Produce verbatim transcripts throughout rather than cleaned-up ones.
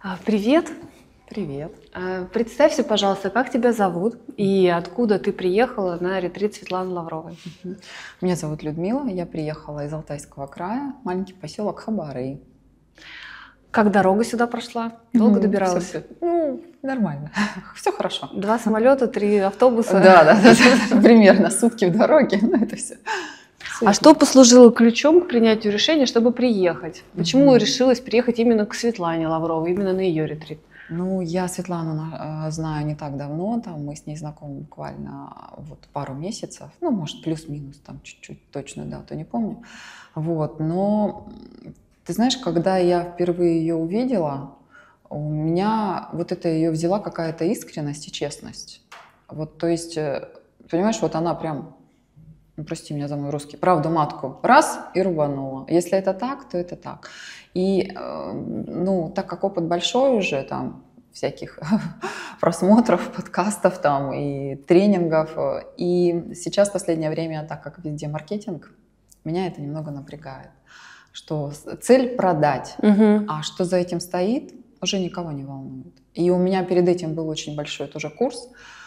А, Привет. Привет. А, Представься, пожалуйста, как тебя зовут и откуда ты приехала на ретрит Светланы Лавровой? Мгм. Меня зовут Людмила, я приехала из Алтайского края, маленький поселок Хабары. Как дорога сюда прошла? Долго Мгм. добиралась? Всё- всё- Ну, нормально, все хорошо. Два самолета, три автобуса. Да, да, да, да, примерно сутки в дороге, но это все. А что послужило ключом к принятию решения, чтобы приехать? Почему Мгм. решилась приехать именно к Светлане Лавровой, именно на ее ретрит? Ну, я Светлану на- э, знаю не так давно, там мы с ней знакомы буквально вот пару месяцев, ну, может, плюс-минус, там чуть-чуть точную дату не помню. Вот, но м, ты знаешь, когда я впервые ее увидела, у меня вот это ее взяла какая-то искренность и честность. Вот, то есть, э, понимаешь, вот она прям, ну, прости меня за мой русский, правду матку раз и рубанула. Если это так, то это так. И, э, ну, так как опыт большой уже, там, всяких просмотров, подкастов там и тренингов, э, и сейчас в последнее время, так как везде маркетинг, меня это немного напрягает, что с- цель продать, Мгм. а что за этим стоит, уже никого не волнует. И у меня перед этим был очень большой тоже курс,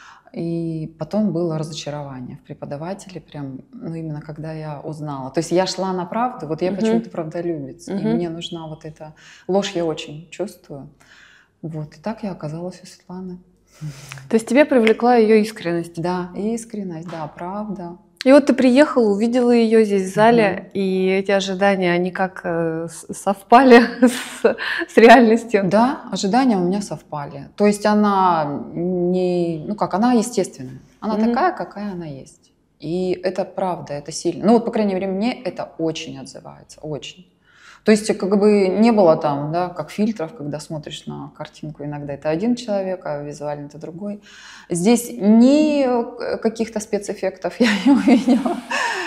и потом было разочарование в преподавателе, прям, ну, именно когда я узнала. То есть я шла на правду, вот я Мгм. почему-то правдолюбец, и Мгм. мне нужна вот эта ложь, я очень чувствую. Вот, и так я оказалась у Светланы. То есть тебя привлекла ее искренность. Да, искренность, да, правда. И вот ты приехала, увидела ее здесь в зале, Мгм. и эти ожидания, они как э, с- совпали с, с реальностью. Да, ожидания у меня совпали. То есть она не, ну как, она естественная. Она Мгм. такая, какая она есть. И это правда, это сильно. Ну вот, по крайней мере, мне это очень отзывается, очень. То есть как бы не было там, да, как фильтров, когда смотришь на картинку, иногда это один человек, а визуально это другой. Здесь ни э, каких-то спецэффектов я не увидела,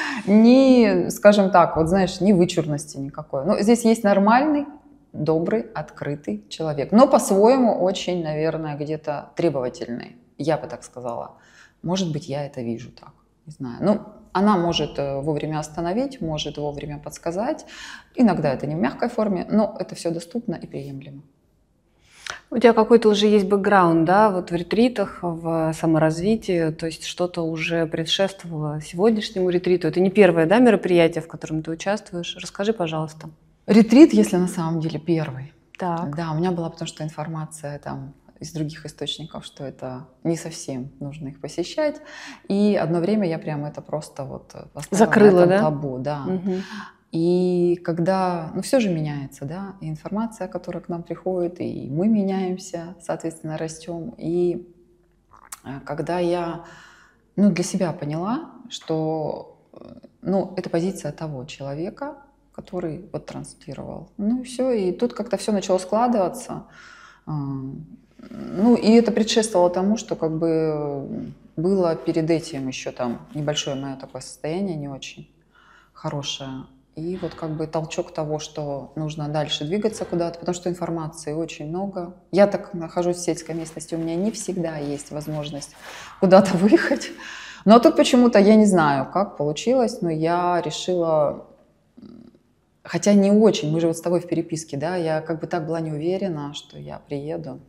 ни, скажем так, вот знаешь, ни вычурности никакой. Ну, здесь есть нормальный, добрый, открытый человек, но по-своему очень, наверное, где-то требовательный, я бы так сказала. Может быть, я это вижу так, не знаю. Ну, она может э, вовремя остановить, может вовремя подсказать. Иногда это не в мягкой форме, но это все доступно и приемлемо. У тебя какой-то уже есть бэкграунд, да, вот в ретритах, в саморазвитии, то есть что-то уже предшествовало сегодняшнему ретриту. Это не первое, да, мероприятие, в котором ты участвуешь. Расскажи, пожалуйста. Ретрит, если на самом деле первый. Так. Да, у меня была потому что информация там из других источников, что это не совсем нужно их посещать. И одно время я прямо это просто вот поставила Закрыла, на этом да? табу, да. Мгм. И когда, ну все же меняется, да, и информация, которая к нам приходит, и мы меняемся, соответственно, растем. И э, когда я, ну, для себя поняла, что, э, ну, это позиция того человека, который вот транслировал. Ну и все, и тут как-то все начало складываться. А, Ну и это предшествовало тому, что как бы было перед этим еще там небольшое мое такое состояние не очень хорошее. И вот как бы толчок того, что нужно дальше двигаться куда-то, потому что информации очень много. Я так нахожусь в сельской местности, у меня не всегда есть возможность куда-то выехать. Но тут почему-то, я не знаю, как получилось, но я решила, м, хотя не очень, мы же вот с тобой в переписке, да, я как бы так была не уверена, что я приеду.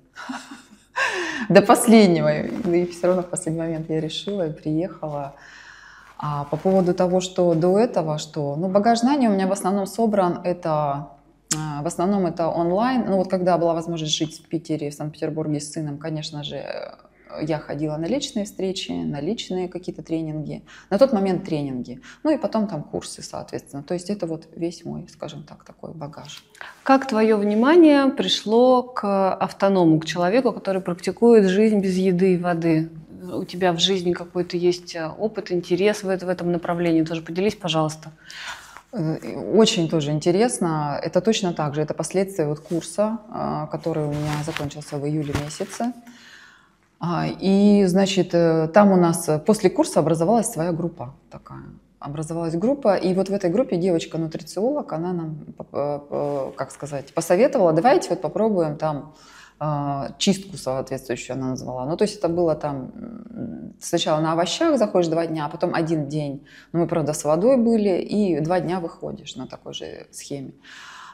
До последнего. И все равно в последний момент я решила и приехала. А по поводу того, что до этого, что, ну, багаж знаний у меня в основном собран, это, а, в основном это онлайн. Ну, вот когда была возможность жить в Питере, в Санкт-Петербурге с сыном, конечно же, э, я ходила на личные встречи, на личные какие-то тренинги. На тот момент тренинги. Ну, и потом там курсы, соответственно. То есть это вот весь мой, скажем так, такой багаж. Как твое внимание пришло к автоному, к человеку, который практикует жизнь без еды и воды? У тебя в жизни какой-то есть э, опыт, интерес в, это- в этом направлении? Тоже поделись, пожалуйста. Э, Очень тоже интересно. Это точно так же. Это последствия вот курса, а, который у меня закончился в июле месяце. А, И, значит, э, там у нас э, после курса образовалась своя группа такая. Образовалась группа, и вот в этой группе девочка-нутрициолог, она нам, п- п- как сказать, посоветовала, давайте вот попробуем там а, чистку соответствующую она назвала. Ну, то есть это было там м, сначала на овощах заходишь два дня, а потом один день, ну, мы, правда, с водой были, и два дня выходишь на такой же схеме.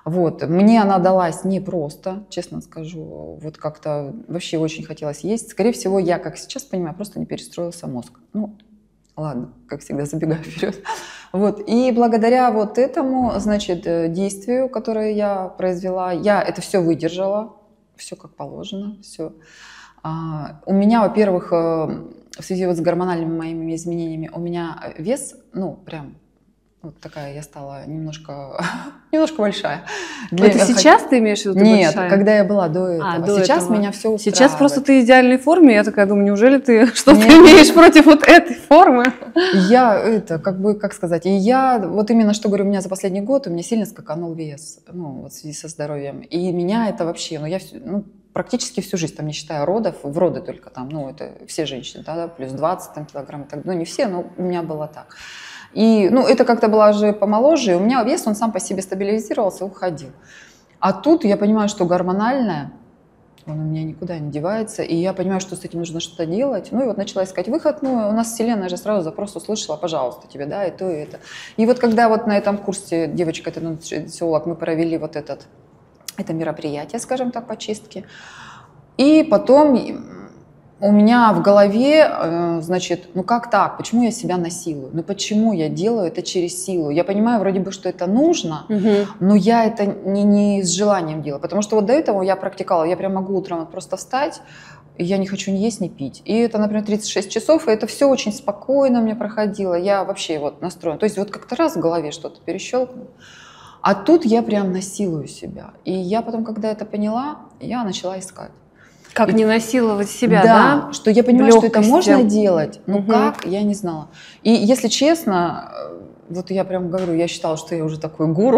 Вот. Мне она далась непросто, честно скажу. Вот как-то вообще очень хотелось есть. Скорее всего, я, как сейчас понимаю, просто не перестроился мозг. Ну, ладно, как всегда, забегаю вперед. Вот. И благодаря вот этому, значит, действию, которое я произвела, я это все выдержала, все как положено, все. А, у меня, во-первых, в связи вот с гормональными моими изменениями, у меня вес, ну, прям вот такая я стала немножко, немножко большая. Для... Это сейчас ты имеешь в виду? Нет, большая? когда я была до этого. А, до сейчас этого. меня все устраивает. Сейчас просто ты в идеальной форме. Я такая думаю, неужели ты что-то имеешь против вот этой формы? Я это, как бы, как сказать, и я вот именно что говорю, у меня за последний год у меня сильно скаканул вес, ну, вот в связи со здоровьем. И меня это вообще, ну, я, ну, практически всю жизнь, там, не считая родов, в роды только там, ну, это все женщины, да, да, плюс двадцать там, килограмм, так, ну, не все, но у меня было так. И, ну, это как-то была уже помоложе, и у меня вес, он сам по себе стабилизировался, уходил. А тут я понимаю, что гормональное, он у меня никуда не девается, и я понимаю, что с этим нужно что-то делать. Ну, и вот начала искать выход, ну, у нас Вселенная же сразу запрос услышала, пожалуйста, тебе, да, и то, и это. И вот когда вот на этом курсе девочка, это нутрициолог, мы провели вот этот, это мероприятие, скажем так, по чистке, и потом... У меня в голове, значит, ну как так? Почему я себя насилую? Ну почему я делаю это через силу? Я понимаю вроде бы, что это нужно, угу. но я это не, не с желанием делаю. Потому что вот до этого я практиковала, я прям могу утром просто встать, и я не хочу ни есть, ни пить. И это, например, тридцать шесть часов, и это все очень спокойно у меня проходило. Я вообще вот настроена. То есть вот как-то раз в голове что-то перещелкнуло. А тут я прям насилую себя. И я потом, когда это поняла, я начала искать. Как не насиловать себя, да? Да, что я понимаю, что это можно делать, но угу. как, я не знала. И если честно, вот я прям говорю, я считала, что я уже такой гуру.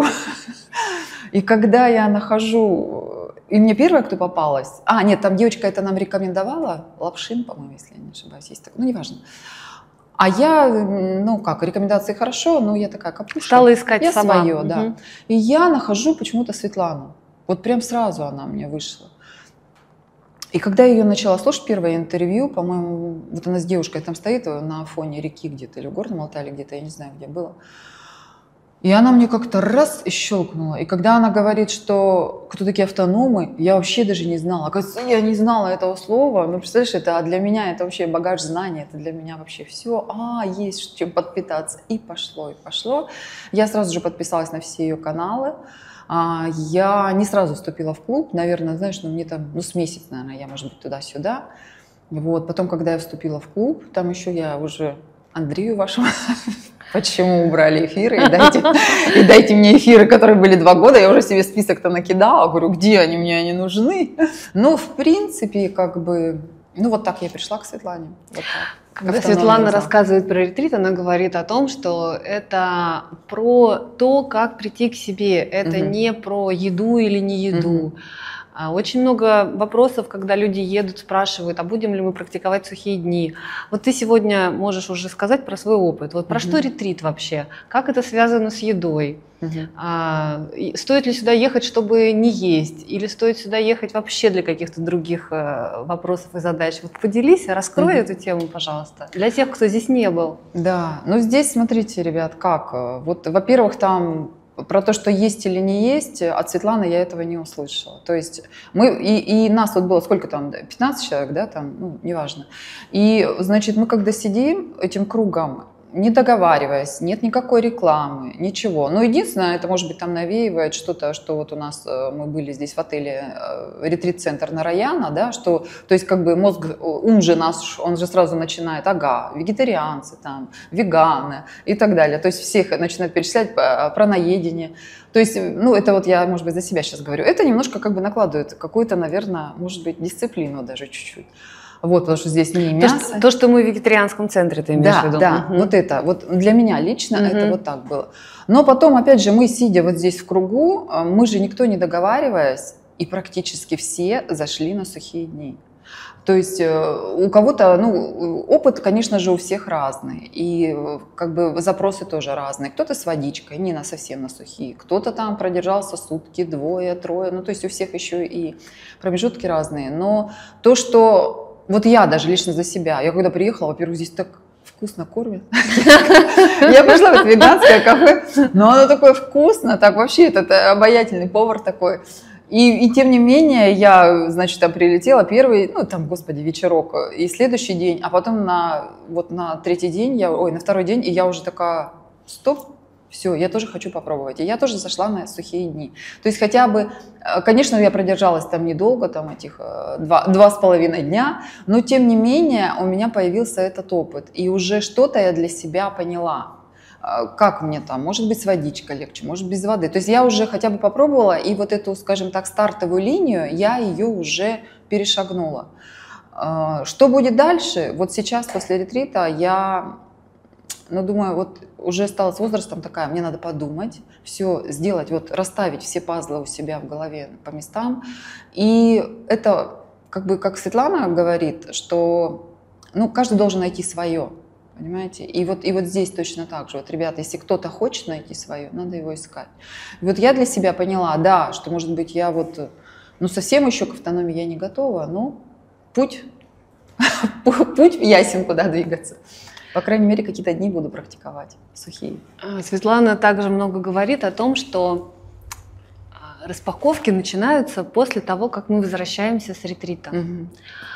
И когда я нахожу... И мне первая, кто попалась... А, нет, там девочка это нам рекомендовала, Лапшин, по-моему, если я не ошибаюсь, есть такой, ну, неважно. А я, ну как, рекомендации хорошо, но я такая капуша. Стала искать я сама. свое, угу. да. И я нахожу почему-то Светлану. Вот прям сразу она мне вышла. И когда я ее начала слушать, первое интервью, по-моему, вот она с девушкой там стоит на фоне реки где-то, или в Горном Алтае, где-то, я не знаю, где было. И она мне как-то раз и щелкнула. И когда она говорит, что кто такие автономы, я вообще даже не знала. Оказывается, я не знала этого слова. Ну, представляешь, это для меня это вообще багаж знаний, это для меня вообще все. А, есть чем подпитаться. И пошло, и пошло. Я сразу же подписалась на все ее каналы. Я не сразу вступила в клуб, наверное, знаешь, ну мне там, ну с месяц, наверное, я, может быть, туда-сюда. Вот, потом, когда я вступила в клуб, там еще я уже Андрею вашему, почему убрали эфиры, и дайте, и дайте мне эфиры, которые были два года, я уже себе список-то накидала, говорю, где они, мне они нужны. Ну, в принципе, как бы, ну вот так я пришла к Светлане. Вот так. Когда Светлана рассказывает про ретрит, она говорит о том, что это про то, как прийти к себе. Это угу. не про еду или не еду. Угу. Очень много вопросов, когда люди едут, спрашивают, а будем ли мы практиковать сухие дни. Вот ты сегодня можешь уже сказать про свой опыт. Вот про угу. что ретрит вообще? Как это связано с едой? Угу. А, стоит ли сюда ехать, чтобы не есть? Или стоит сюда ехать вообще для каких-то других э, вопросов и задач? Вот поделись, раскрой угу. эту тему, пожалуйста, для тех, кто здесь не был. Да, ну здесь, смотрите, ребят, как. Вот, во-первых, там про то, что есть или не есть, от Светланы я этого не услышала. То есть мы, и, и нас вот было сколько там, пятнадцать человек, да, там, ну, неважно. И, значит, мы когда сидим этим кругом, не договариваясь, нет никакой рекламы, ничего. Но единственное, это, может быть, там навеивает что-то, что вот у нас, мы были здесь в отеле ретрит-центр Нараяна, да, что, то есть как бы мозг, ум же наш, он же сразу начинает, ага, вегетарианцы там, веганы и так далее. То есть всех начинает перечислять про наедение. То есть, ну, это вот я, может быть, за себя сейчас говорю. Это немножко как бы накладывает какую-то, наверное, может быть, дисциплину даже чуть-чуть. Вот, потому что здесь не мясо. То, что, то, что мы в вегетарианском центре, ты имеешь да, в виду? Да, угу. вот это. Вот для меня лично угу. это вот так было. Но потом, опять же, мы, сидя вот здесь в кругу, мы же никто не договариваясь, и практически все зашли на сухие дни. То есть у кого-то, ну, опыт, конечно же, у всех разный, и как бы запросы тоже разные. Кто-то с водичкой, не на совсем на сухие, кто-то там продержался сутки, двое, трое, ну, то есть у всех еще и промежутки разные. Но то, что вот я даже лично за себя, я когда приехала, во-первых, здесь так вкусно кормят. Я пришла в это веганское кафе, но оно такое вкусно, так вообще этот обаятельный повар такой. И, и тем не менее, я, значит, там прилетела первый, ну, там, господи, вечерок, и следующий день, а потом на, вот на третий день, я, ой, на второй день, и я уже такая, стоп, все, я тоже хочу попробовать. И я тоже зашла на сухие дни. То есть хотя бы, конечно, я продержалась там недолго, там этих два, два с половиной дня, но тем не менее у меня появился этот опыт. И уже что-то я для себя поняла. Как мне там, может быть, с водичкой легче, может, без воды. То есть я уже хотя бы попробовала, и вот эту, скажем так, стартовую линию, я ее уже перешагнула. Что будет дальше? Вот сейчас, после ретрита, я, ну, думаю, вот уже стала с возрастом такая, мне надо подумать, все сделать, вот расставить все пазлы у себя в голове по местам. И это, как бы, как Светлана говорит, что, ну, каждый должен найти свое. Понимаете? И вот, и вот здесь точно так же. Вот, ребята, если кто-то хочет найти свое, надо его искать. И вот я для себя поняла, да, что, может быть, я вот, ну, совсем еще к автономии я не готова, но путь, путь ясен, куда двигаться. По крайней мере, какие-то дни буду практиковать сухие. Светлана также много говорит о том, что распаковки начинаются после того, как мы возвращаемся с ретрита. Угу.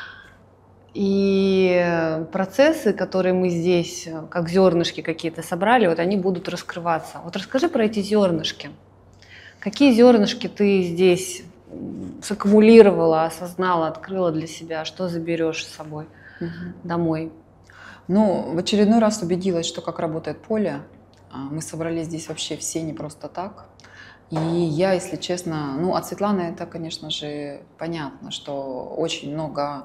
И процессы, которые мы здесь, как зернышки какие-то собрали, вот они будут раскрываться. Вот расскажи про эти зернышки. Какие зернышки ты здесь саккумулировала, осознала, открыла для себя? Что заберешь с собой угу. домой? Ну, в очередной раз убедилась, что как работает поле. Мы собрались здесь вообще все не просто так. И я, если честно, ну, от Светланы это, конечно же, понятно, что очень много...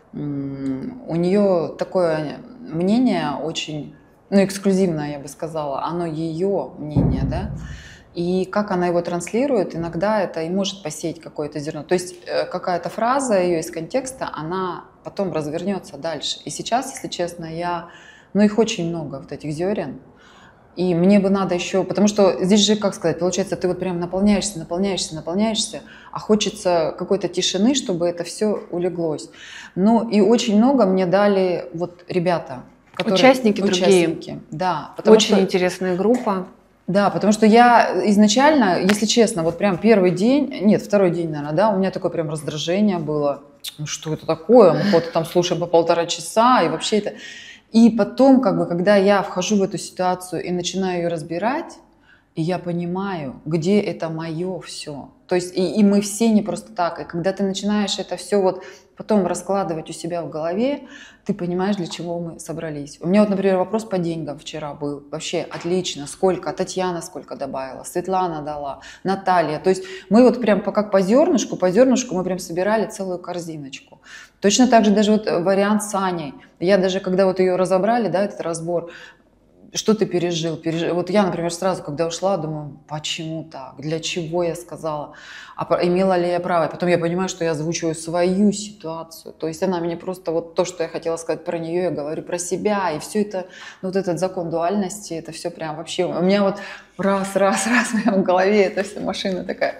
У нее такое мнение очень, ну, эксклюзивное, я бы сказала, оно ее мнение, да, и как она его транслирует, иногда это и может посеять какое-то зерно. То есть какая-то фраза ее из контекста, она потом развернется дальше. И сейчас, если честно, я, ну, их очень много, вот этих зерен. И мне бы надо еще, потому что здесь же, как сказать, получается, ты вот прям наполняешься, наполняешься, наполняешься, а хочется какой-то тишины, чтобы это все улеглось. Ну и очень много мне дали вот ребята, которые... Участники, участники другие. Да. Очень что, интересная группа. Да, потому что я изначально, если честно, вот прям первый день, нет, второй день, наверное, да, у меня такое прям раздражение было. Ну что это такое? Мы кого-то там слушаем по полтора часа, и вообще это... И потом, как бы, когда я вхожу в эту ситуацию и начинаю ее разбирать, и я понимаю, где это мое все. То есть и, и мы все не просто так. И когда ты начинаешь это все вот потом раскладывать у себя в голове, ты понимаешь, для чего мы собрались. У меня вот, например, вопрос по деньгам вчера был. Вообще отлично. Сколько? Татьяна сколько добавила? Светлана дала? Наталья? То есть мы вот прям как по зернышку, по зернышку мы прям собирали целую корзиночку. Точно так же даже вот вариант с Аней. Я даже, когда вот ее разобрали, да, этот разбор, что ты пережил? пережил? Вот я, например, сразу, когда ушла, думаю, почему так? Для чего я сказала? А имела ли я право? И потом я понимаю, что я озвучиваю свою ситуацию. То есть она мне просто вот то, что я хотела сказать про нее, я говорю про себя. И все это, ну, вот этот закон дуальности, это все прям вообще... У меня вот раз, раз, раз в моем голове эта вся машина такая...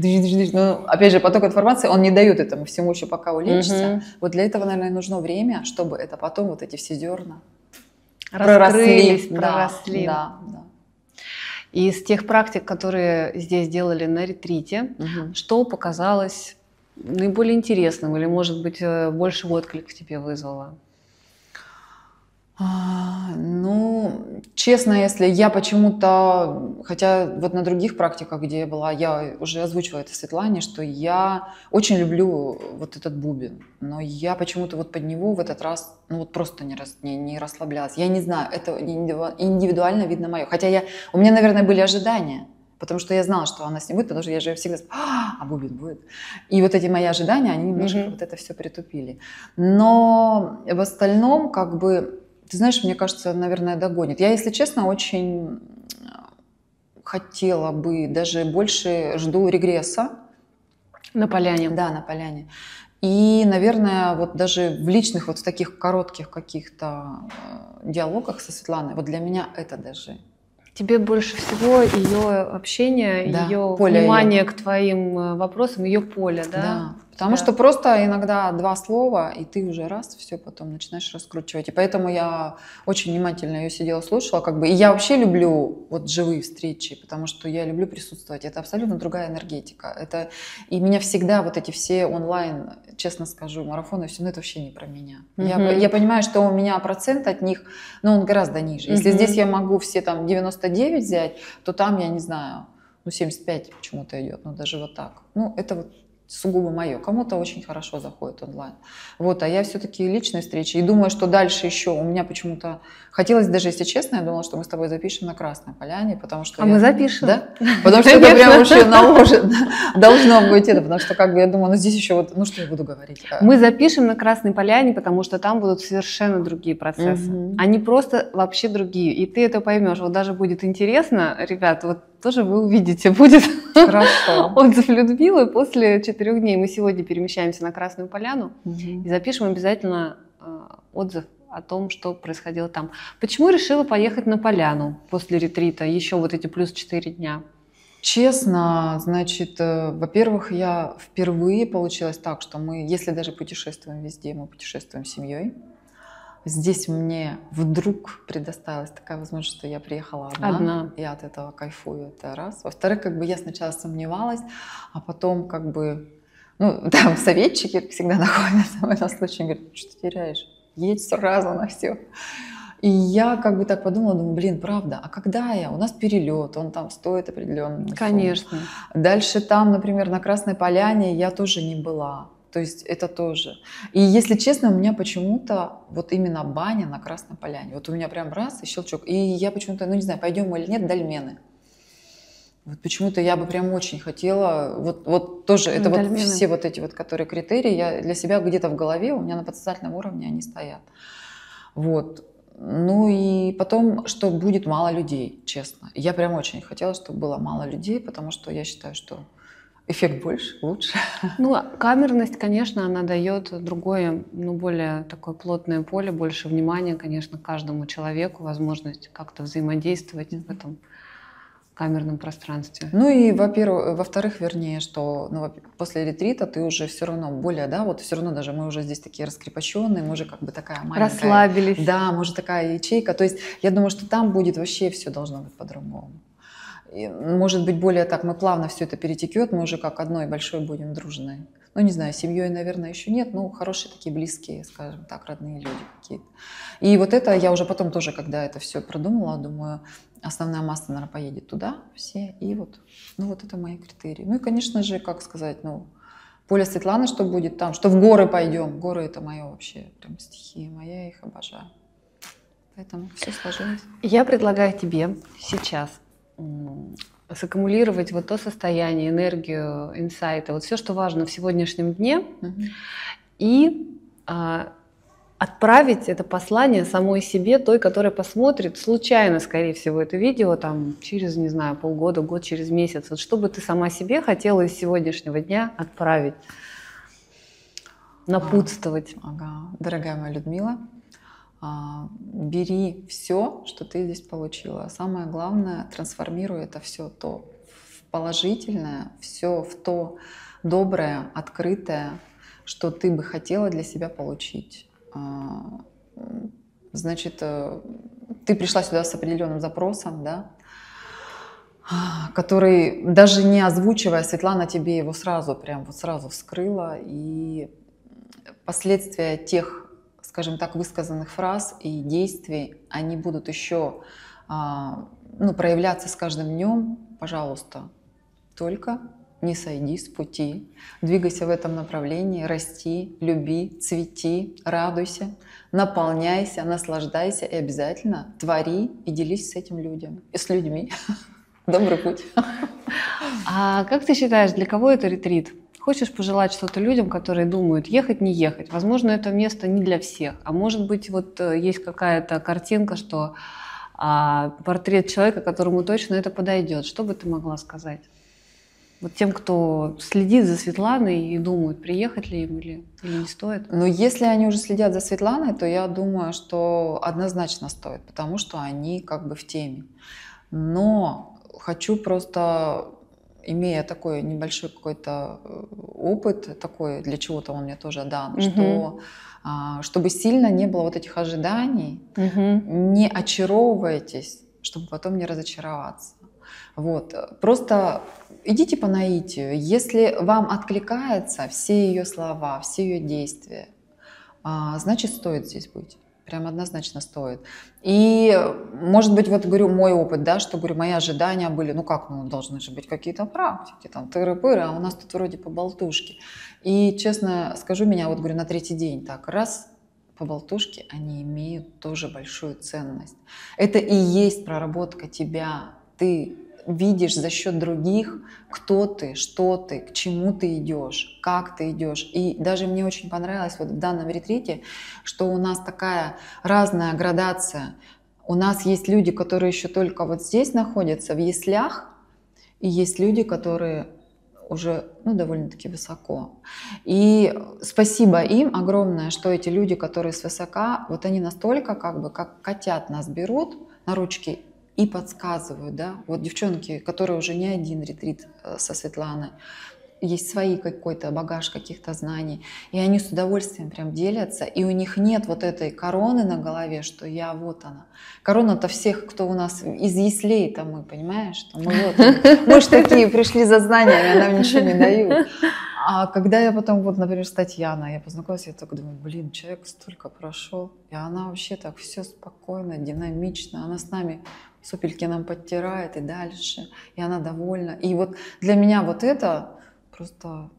Ну, опять же, поток информации, он не дает этому всему еще пока улечься. Угу. Вот для этого, наверное, нужно время, чтобы это потом вот эти все зерна раскрылись, проросли. Да, да. И из тех практик, которые здесь делали на ретрите, угу. что показалось наиболее интересным или, может быть, больше отклик в тебе вызвало? А, ну, честно, если я почему-то, хотя вот на других практиках, где я была, я уже озвучивала это Светлане, что я очень люблю вот этот бубен, но я почему-то вот под него в этот раз, ну вот просто не, рас, не, не расслаблялась. Я не знаю, это индивидуально видно мое. Хотя я, у меня, наверное, были ожидания, потому что я знала, что она с ним будет, потому что я же всегда, а, бубен будет. И вот эти мои ожидания, они немножко mm-hmm. вот это все притупили. Но в остальном, как бы, ты знаешь, мне кажется, наверное, догонит. Я, если честно, очень хотела бы, даже больше жду регресса. На поляне. Да, на поляне. И, наверное, вот даже в личных, вот в таких коротких каких-то диалогах со Светланой, вот для меня это даже... Тебе больше всего ее общение, да, ее внимание ее. К твоим вопросам, ее поле, да? Да. Потому тебя... что просто иногда два слова, и ты уже раз, все потом начинаешь раскручивать. И поэтому я очень внимательно ее сидела, слушала. Как бы. И я вообще люблю вот живые встречи, потому что я люблю присутствовать. Это абсолютно другая энергетика. Это... И меня всегда вот эти все онлайн, честно скажу, марафоны, все, ну это вообще не про меня. Угу. Я, я понимаю, что у меня процент от них, но он гораздо ниже. Если угу. здесь я могу все там девяносто девять взять, то там, я не знаю, ну семьдесят пять почему-то идет, ну даже вот так. Ну это вот сугубо мое. Кому-то очень хорошо заходит онлайн. Вот, а я все-таки личные встречи. И думаю, что дальше еще у меня почему-то хотелось, даже если честно, я думала, что мы с тобой запишем на Красной Поляне, потому что... А я... мы запишем. Да? Потому что это прям уже наложено. Должно быть это, потому что как бы я думаю, ну здесь еще вот, ну что я буду говорить? Мы запишем на Красной Поляне, потому что там будут совершенно другие процессы. Угу. Они просто вообще другие. И ты это поймешь. Вот даже будет интересно, ребят, вот тоже вы увидите, будет отзыв Людмилы после четырех дней. Мы сегодня перемещаемся на Красную Поляну угу. и запишем обязательно э, отзыв о том, что происходило там. Почему решила поехать на Поляну после ретрита, еще вот эти плюс четыре дня? Честно, значит, э, во-первых, я впервые получилось так, что мы, если даже путешествуем везде, мы путешествуем с семьей. Здесь мне вдруг предоставилась такая возможность, что я приехала одна, одна. И от этого кайфую, это раз. Во-вторых, как бы я сначала сомневалась, а потом как бы, ну, там советчики всегда находятся в этом случае, говорят, что ты теряешь, едь сразу на все. И я как бы так подумала, думаю, блин, правда, а когда я? У нас перелет, он там стоит определенно. Конечно. Дальше там, например, на Красной Поляне я тоже не была. То есть это тоже. И если честно, у меня почему-то вот именно баня на Красной Поляне. Вот у меня прям раз и щелчок. И я почему-то, ну не знаю, пойдем мы или нет, дольмены. Вот почему-то я бы прям очень хотела, вот, вот тоже, это дольмены. Вот все вот эти вот, которые критерии, я для себя где-то в голове, у меня на подсознательном уровне они стоят. Вот. Ну и потом, что будет мало людей, честно. Я прям очень хотела, чтобы было мало людей, потому что я считаю, что эффект больше, лучше. Ну, камерность, конечно, она дает другое, ну, более такое плотное поле, больше внимания, конечно, каждому человеку, возможность как-то взаимодействовать mm-hmm. в этом камерном пространстве. Ну и, во-первых, во-вторых, вернее, что ну, после ретрита ты уже все равно более, да, вот все равно даже мы уже здесь такие раскрепощенные, мы уже как бы такая маленькая. Расслабились. Да, мы уже такая ячейка. То есть я думаю, что там будет вообще все должно быть по-другому. И, может быть, более так, мы плавно все это перетекет, мы уже как одной большой будем дружной. Ну, не знаю, семьей, наверное, еще нет, но хорошие такие близкие, скажем так, родные люди какие-то. И вот это я уже потом тоже, когда это все продумала, думаю, основная масса, наверное, поедет туда все, и вот, ну, вот это мои критерии. Ну, и, конечно же, как сказать, ну, поле Светланы, что будет там, что в горы пойдем. Горы — это мое вообще прям стихия моя, я их обожаю. Поэтому все сложилось. Я предлагаю тебе сейчас саккумулировать вот то состояние, энергию, инсайты, вот все, что важно в сегодняшнем дне, mm-hmm. и а, отправить это послание самой себе, той, которая посмотрит случайно, скорее всего, это видео там через, не знаю, полгода, год, через месяц. Вот что бы ты сама себе хотела из сегодняшнего дня отправить, напутствовать? Ага. Дорогая моя Людмила, бери все, что ты здесь получила. Самое главное, трансформируй это все то в положительное, все в то доброе, открытое, что ты бы хотела для себя получить. Значит, ты пришла сюда с определенным запросом, да, который, даже не озвучивая, Светлана тебе его сразу, прям вот сразу вскрыла, и последствия тех, скажем так, высказанных фраз и действий, они будут еще ну, проявляться с каждым днем. Пожалуйста, только не сойди с пути. Двигайся в этом направлении, расти, люби, цвети, радуйся, наполняйся, наслаждайся и обязательно твори и делись с этим людям, и с людьми. Добрый путь. А как ты считаешь, для кого это ретрит? Хочешь пожелать что-то людям, которые думают, ехать, не ехать? Возможно, это место не для всех. А может быть, вот есть какая-то картинка, что а, портрет человека, которому точно это подойдет. Что бы ты могла сказать? Вот тем, кто следит за Светланой и думает, приехать ли им или, или не стоит? Но если они уже следят за Светланой, то я думаю, что однозначно стоит, потому что они как бы в теме. Но хочу просто имея такой небольшой какой-то опыт, такой, для чего-то он мне тоже дан, Мгм. что а, чтобы сильно не было вот этих ожиданий, Мгм. не очаровывайтесь, чтобы потом не разочароваться. Вот. Просто идите по наитию. Если вам откликаются все ее слова, все ее действия, а, значит, стоит здесь быть. Прям однозначно стоит. И, может быть, вот говорю, мой опыт, да, что, говорю, мои ожидания были, ну как, ну должны же быть какие-то практики, там, тыры-пыры, а у нас тут вроде по болтушке. И, честно скажу, меня, вот, говорю, на третий день так, раз, по болтушке, они имеют тоже большую ценность. Это и есть проработка тебя. Ты видишь за счет других, кто ты, что ты, к чему ты идешь, как ты идешь. И даже мне очень понравилось вот в данном ретрите, что у нас такая разная градация. У нас есть люди, которые еще только вот здесь находятся, в яслях, и есть люди, которые уже, ну, довольно-таки высоко. И спасибо им огромное, что эти люди, которые свысока, вот они настолько как бы, как котят нас берут на ручки и подсказывают, да. Вот девчонки, которые уже не один ретрит со Светланой, есть свои какой-то багаж каких-то знаний, и они с удовольствием прям делятся, и у них нет вот этой короны на голове, что я вот она. Корона-то всех, кто у нас из яслей-то мы, понимаешь, что мы вот, мы ж такие пришли за знаниями, а нам ничего не дают. А когда я потом, вот, например, с Татьяной, я познакомилась, я только думаю, блин, человек столько прошел, и она вообще так все спокойно, динамично, она с нами сопельки нам подтирает и дальше, и она довольна. И вот для меня вот это просто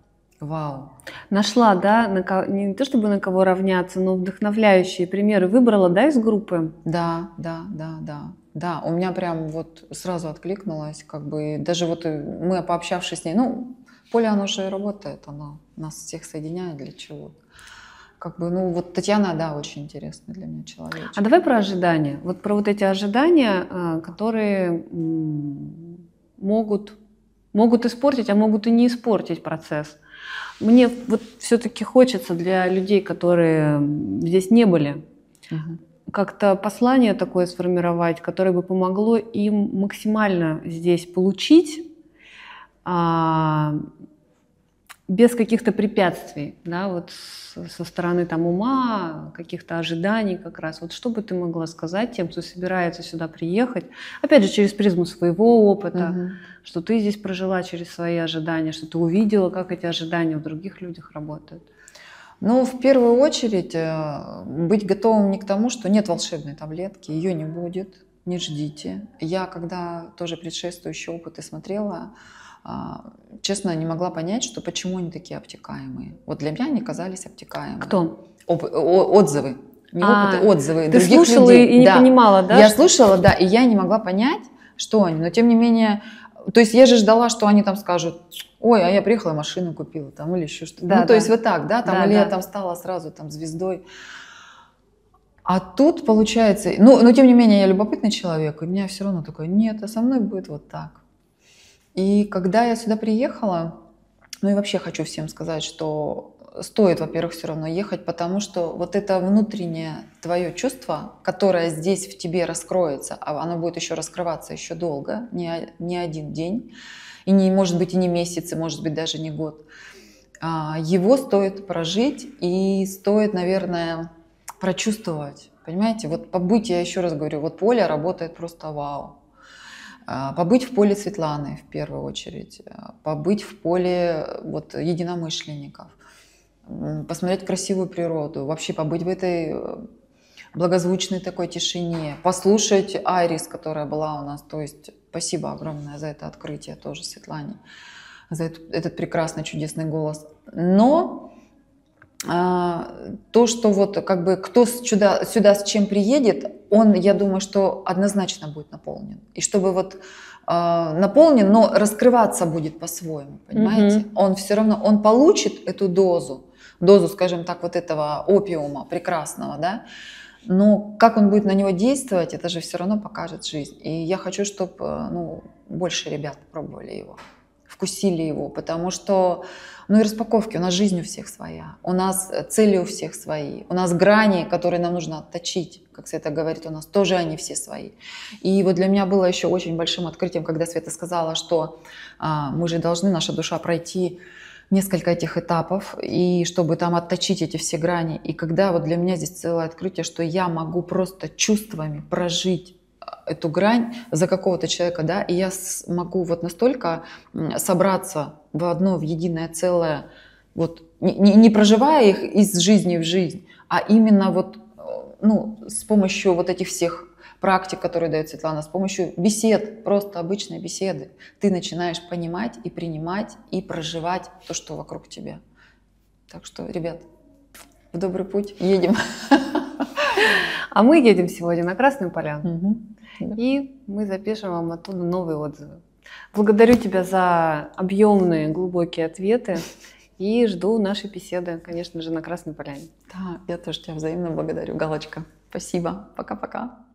вау. Нашла, да, на ко- не то чтобы на кого равняться, но вдохновляющие примеры выбрала, да, из группы? Да, да, да, да. Да, у меня прям вот сразу откликнулось, как бы, даже вот мы, пообщавшись с ней, ну, поле, оно же работает, оно нас всех соединяет для чего. Как бы, ну, вот Татьяна, да, очень интересный для меня человек. А давай про ожидания. Вот про вот эти ожидания, а, которые м, могут, могут испортить, а могут и не испортить процесс. Мне вот все-таки хочется для людей, которые м, здесь не были, Мгм. как-то послание такое сформировать, которое бы помогло им максимально здесь получить, а, без каких-то препятствий, да, вот с- со стороны там ума, каких-то ожиданий как раз. Вот что бы ты могла сказать тем, кто собирается сюда приехать, опять же, через призму своего опыта, Мгм. что ты здесь прожила через свои ожидания, что ты увидела, как эти ожидания в других людях работают? Ну, в первую очередь, э, быть готовым не к тому, что нет волшебной таблетки, ее не будет, не ждите. Я, когда тоже предшествующие опыты смотрела, а, честно, не могла понять, что почему они такие обтекаемые. Вот для меня они казались обтекаемыми. Кто? Оп- о- отзывы. Не опыты, А, отзывы ты других слушала людей. и не Да. понимала, да? Я что- слушала, да, и я не могла понять, что они. Но тем не менее, то есть я же ждала, что они там скажут, ой, а я приехала, машину купила, там, или еще что-то. Да, Ну, то да. есть вот так, да, там, Да, или да. я там стала сразу там звездой. А тут получается, ну, но тем не менее я любопытный человек, и у меня все равно такое, нет, а со мной будет вот так. И когда я сюда приехала, ну и вообще хочу всем сказать, что стоит, во-первых, все равно ехать, потому что вот это внутреннее твое чувство, которое здесь в тебе раскроется, а оно будет еще раскрываться еще долго, не, не один день, и не, может быть и не месяц, и может быть даже не год, а, его стоит прожить и стоит, наверное, прочувствовать. Понимаете, вот побыть, я еще раз говорю, вот поле работает просто вау. А, побыть в поле Светланы в первую очередь, а, побыть в поле вот, единомышленников, м, посмотреть красивую природу, вообще побыть в этой э, благозвучной такой тишине, послушать Айрис, которая была у нас, то есть спасибо огромное за это открытие тоже Светлане, за этот, этот прекрасный чудесный голос. Но а, то, что вот как бы кто сюда, сюда с чем приедет, он, я думаю, что однозначно будет наполнен. И чтобы вот а, наполнен, но раскрываться будет по-своему, понимаете? Мгм. Он все равно, он получит эту дозу, дозу, скажем так, вот этого опиума прекрасного, да, но как он будет на него действовать, это же все равно покажет жизнь. И я хочу, чтобы ну, больше ребят пробовали его. вкусили его, потому что, ну и распаковки, у нас жизнь у всех своя, у нас цели у всех свои, у нас грани, которые нам нужно отточить, как Света говорит, у нас тоже они все свои. И вот для меня было еще очень большим открытием, когда Света сказала, что а, мы же должны, наша душа, пройти несколько этих этапов, и чтобы там отточить эти все грани. И когда вот для меня здесь целое открытие, что я могу просто чувствами прожить эту грань за какого-то человека, да, и я могу вот настолько собраться в одно, в единое целое, вот не, не проживая их из жизни в жизнь, а именно вот, ну, с помощью вот этих всех практик, которые дает Светлана, с помощью бесед, просто обычной беседы, ты начинаешь понимать и принимать и проживать то, что вокруг тебя. Так что, ребят, в добрый путь, едем. А мы едем сегодня на Красную Поляну. Угу. И мы запишем вам оттуда новые отзывы. Благодарю тебя за объемные, глубокие ответы и жду нашей беседы, конечно же, на Красной Поляне. Да, я тоже тебя взаимно благодарю, Галочка. Спасибо. Пока-пока.